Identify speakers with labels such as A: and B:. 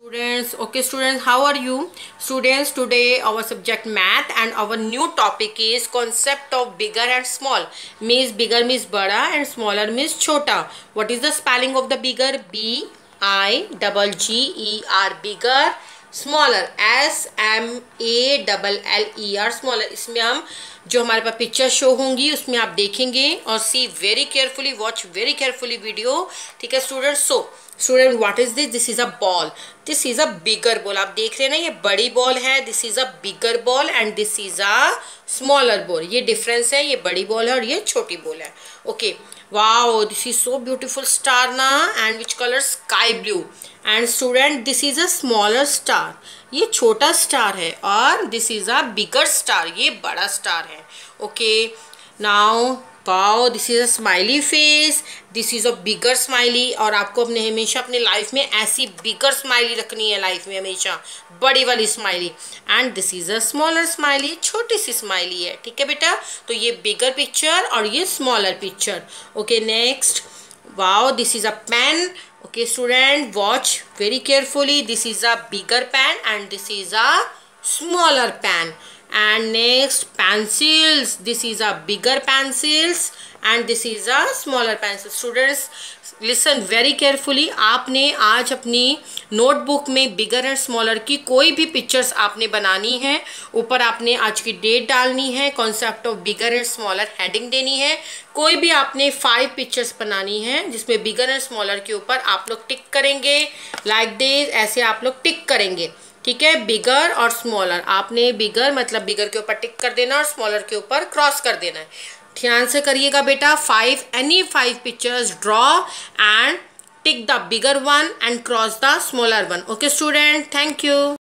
A: Students, how are you? Students, today our subject math and our new topic is concept of bigger and small. Means bigger means bada and smaller means chota. What is the spelling of the bigger? B-I-G-G-E-R, bigger. Smaller SMALLER smaller. इसमें हम जो हमारे पास picture show होंगी उसमें आप देखेंगे और see very carefully, watch very carefully video. ठीक है students. So student, what is this is a ball, this is a bigger ball. आप देख रहे हैं ना, ये बड़ी बॉल है, this is a bigger ball and this is a smaller ball. ये डिफरेंस है, ये बड़ी बॉल है और ये छोटी बॉल है। Okay, wow, this is so beautiful star ना, and which colour? Sky blue. And student, this is a smaller star, ये छोटा स्टार है, और this is a bigger star, ये बड़ा स्टार है। Okay, now wow, this is a smiley face, this is a bigger smiley. और आपको अपने हमेशा अपने लाइफ में ऐसी बिगर स्माइली रखनी है, लाइफ में हमेशा बड़ी वाली smiley. And this is a smaller smiley, छोटी सी स्माइली है। ठीक है बेटा, तो ये बिगर पिक्चर और ये smaller picture. Okay, next, wow, this is a pen. Okay student, watch very carefully, this is a bigger pen and this is a smaller pen. And next, pencils, this is a bigger pencils and this is a smaller pencil. Students, listen very carefully. आपने आज अपनी notebook में बिगर and smaller की कोई भी pictures आपने बनानी है, ऊपर आपने आज की डेट डालनी है, concept of bigger and smaller heading देनी है। कोई भी आपने 5 पिक्चर्स बनानी है जिसमें बिगर एंड स्मॉलर के ऊपर आप लोग टिक करेंगे, लाइक दिस, ऐसे आप लोग टिक करेंगे। ठीक है, बिगर और स्मॉलर, आपने बिगर मतलब बिगर के ऊपर टिक कर देना और स्मॉलर के ऊपर क्रॉस कर देना है। ध्यान से करिएगा बेटा। 5 pictures draw and tick the bigger one and cross the smaller one. Okay student, thank you.